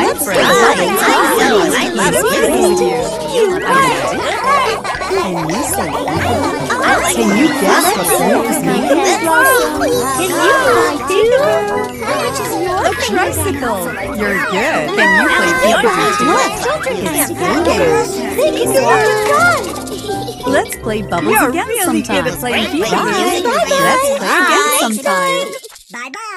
Hi, friend. I love speaking with you. Can you say Can you guess what fruit is made of? Can you A tricycle. You're good. Can you play Pikachu? It's fun game. They can do what Let's play bubbles again sometime. Good at playing Pikachu. Let's play again sometime. Bye-bye.